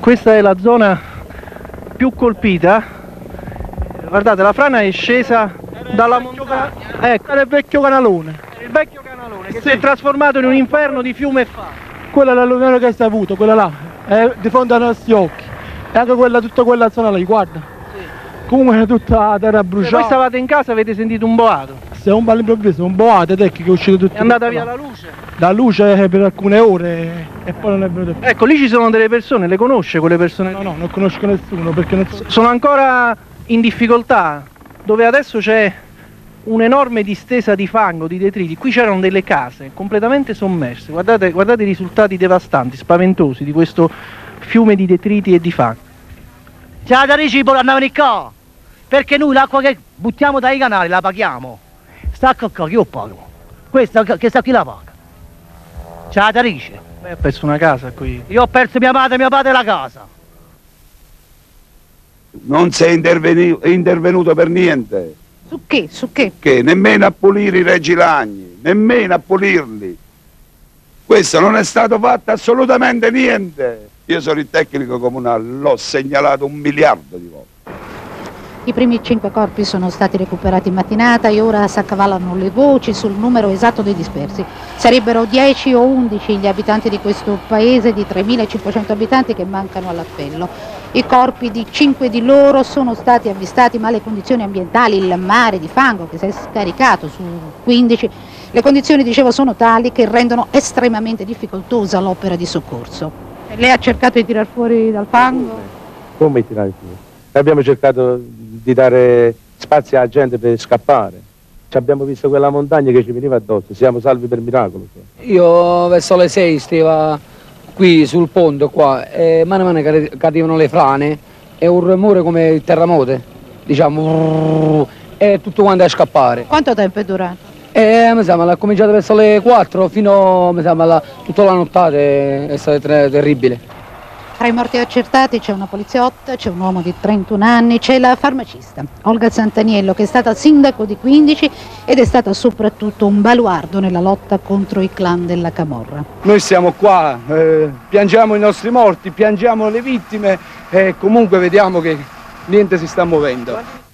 Questa è la zona più colpita. Guardate, la frana è scesa dalla montagna. Ecco, Era il vecchio canalone. il vecchio canalone che si è trasformato in un inferno di fiume e fango. Quella è l'alluvione che si è avuto, quella là, è di fronte ai nostri occhi. E anche quella, tutta quella zona lì, guarda. Comunque è tutta la terra bruciata. Voi stavate in casa e avete sentito un boato. Se è un po' all'improvviso, un boato che è uscito tutto. È andata via la luce. La luce per alcune ore e poi non è venuto più. Ecco, lì ci sono delle persone, le conosce quelle persone? No, non conosco nessuno perché non Sono ancora in difficoltà, dove adesso c'è un'enorme distesa di fango, di detriti. Qui c'erano delle case completamente sommerse. Guardate i risultati devastanti, spaventosi di questo fiume di detriti e di fango. C'è da riciclo andavano qua, perché noi l'acqua che buttiamo dai canali la paghiamo. Sta qua, che io pago. Questa che sta qui la paga. C'è da riciclo. Lei ha perso una casa qui. Io ho perso mia madre e mio padre la casa. Non sei intervenuto per niente. Su che? Su che? Che nemmeno a pulire i regilagni, nemmeno a pulirli. Questo non è stato fatto assolutamente niente. Io sono il tecnico comunale, l'ho segnalato 1 miliardo di volte. I primi 5 corpi sono stati recuperati in mattinata e ora si accavallano le voci sul numero esatto dei dispersi. Sarebbero 10 o 11 gli abitanti di questo paese di 3.500 abitanti che mancano all'appello. I corpi di 5 di loro sono stati avvistati, ma le condizioni ambientali, il mare di fango che si è scaricato su 15, le condizioni, dicevo, sono tali che rendono estremamente difficoltosa l'opera di soccorso. Lei ha cercato di tirar fuori dal fango? Come tirare fuori? Abbiamo cercato di dare spazio alla gente per scappare. Ci abbiamo visto quella montagna che ci veniva addosso, siamo salvi per miracolo. Io verso le 6 stavo qui sul ponte qua e mano a mano cadevano le frane e un rumore come il terremoto, diciamo, e tutto quanto a scappare. Quanto tempo è durato? Mi sembra, ha cominciato verso le 4 fino, mi sembra, tutta la nottata è stata terribile. Tra i morti accertati c'è una poliziotta, c'è un uomo di 31 anni, c'è la farmacista Olga Santaniello che è stata sindaco di 15 ed è stata soprattutto un baluardo nella lotta contro i clan della Camorra. Noi siamo qua, piangiamo i nostri morti, piangiamo le vittime e comunque vediamo che niente si sta muovendo.